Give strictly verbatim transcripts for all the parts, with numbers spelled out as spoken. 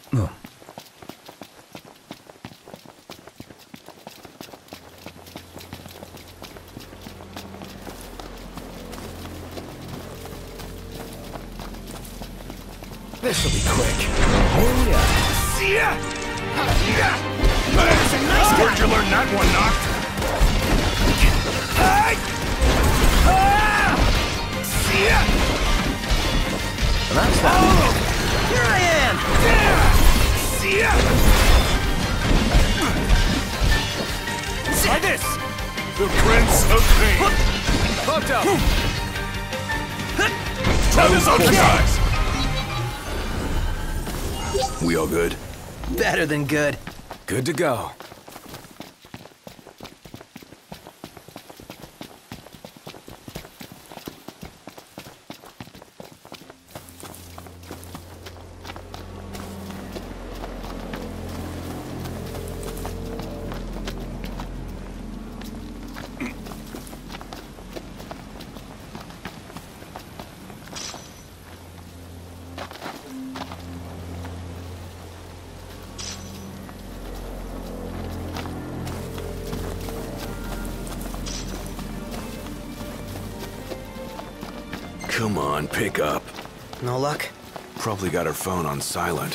Oh. This'll be quick. Oh yeah. See ya! That's a nice Where'd you learn that one, Noct? Hey! Ah! See ya! Well, that's that. Oh! Here I am! Yeah! See ya! Try this! The Prince of Pain! Fucked up! Try this on your guys! We all good? Better than good. Good to go. Come on, pick up. No luck? Probably got her phone on silent.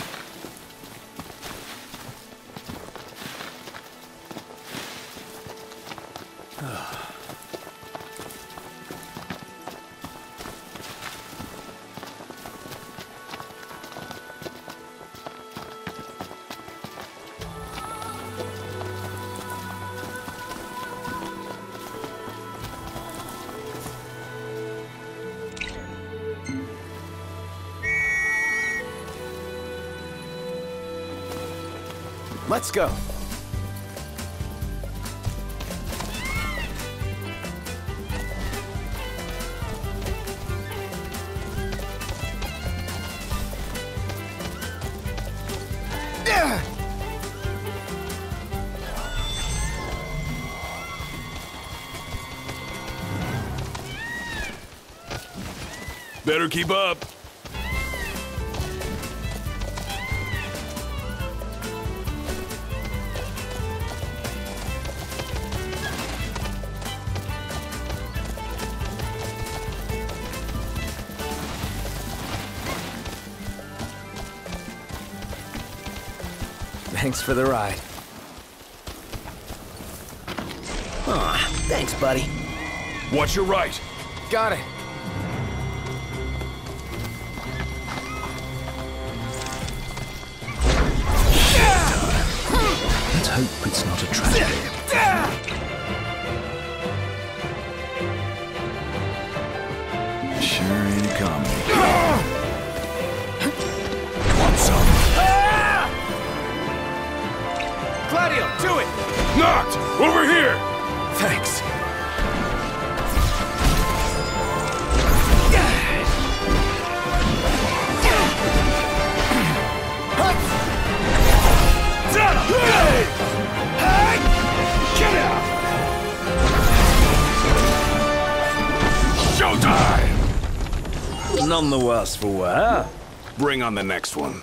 Let's go. Better keep up. Thanks for the ride. Aw, thanks, buddy. Watch your right. Got it. Let's hope it's not a tragedy. Sure ain't a comedy. Want some? Gladio, do it! Noct! Over here! Thanks. Showtime! None the worse for wear. Bring on the next one.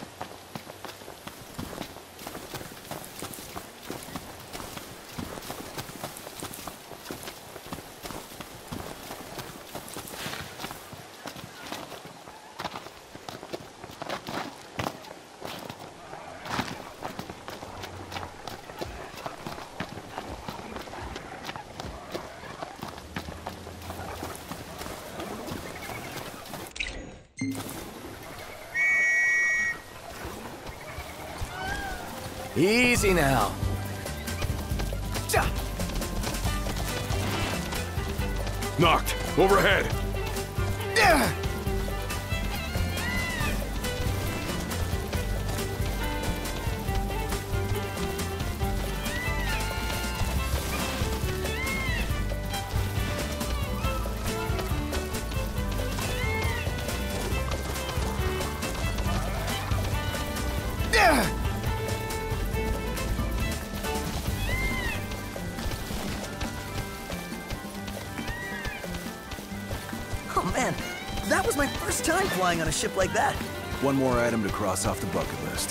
Easy now. Noct! Overhead! Oh man, that was my first time flying on a ship like that. One more item to cross off the bucket list.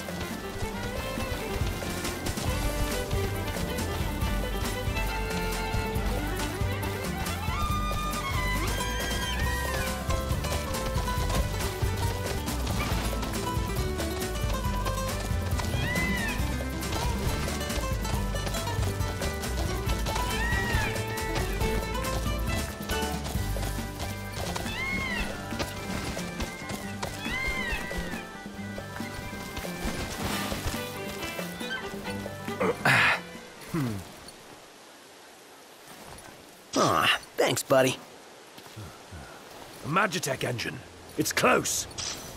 Aw, thanks, buddy. A Magitech engine. It's close.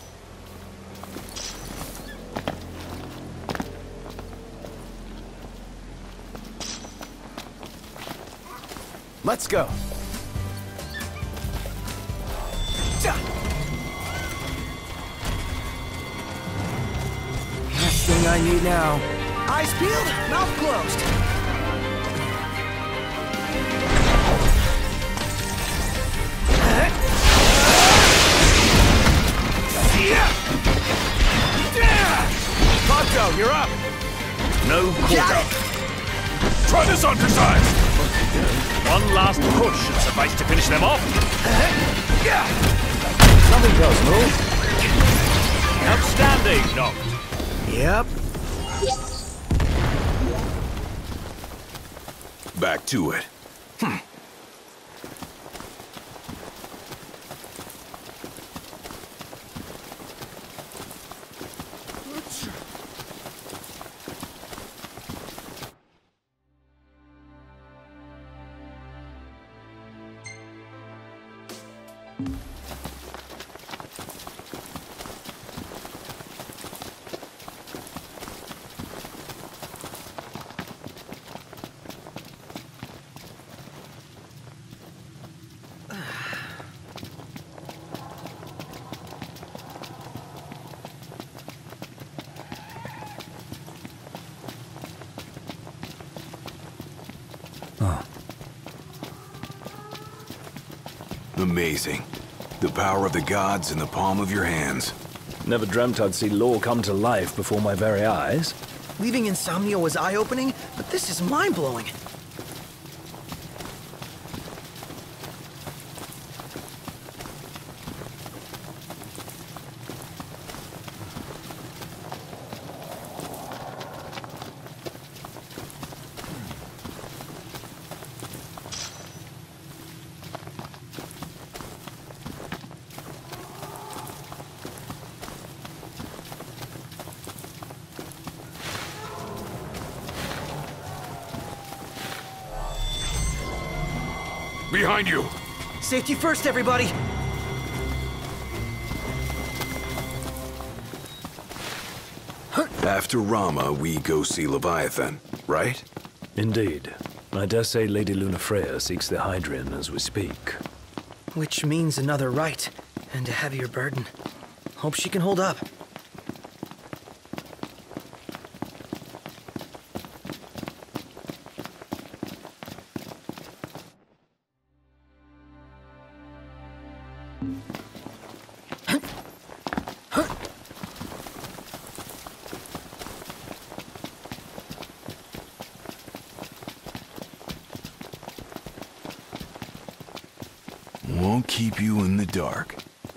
Let's go. Last thing I need now. Eyes peeled, mouth closed. Ponto, you're up. No Got quarter. it. Try this underside! One last push should suffice to finish them off. Something goes, move. Outstanding, Noct. Yep. Back to it. Amazing. The power of the gods in the palm of your hands. Never dreamt I'd see lore come to life before my very eyes. Leaving Insomnia was eye-opening, but this is mind-blowing. Behind you! Safety first, everybody. After Rama, we go see Leviathan, right? Indeed. I dare say Lady Lunafreya seeks the Hydrian as we speak. Which means another rite, and a heavier burden. Hope she can hold up. Won't keep you in the dark.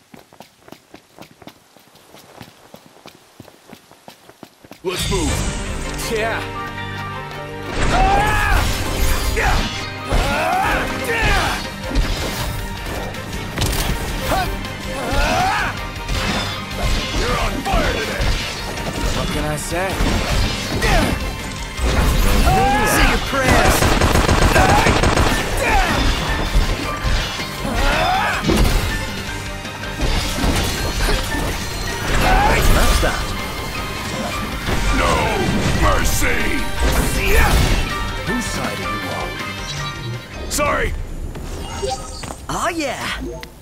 Let's move. Yeah. You're on fire today! What can I say? Say your prayers. That's that. No mercy! Whose side are you on? Sorry! Oh yeah.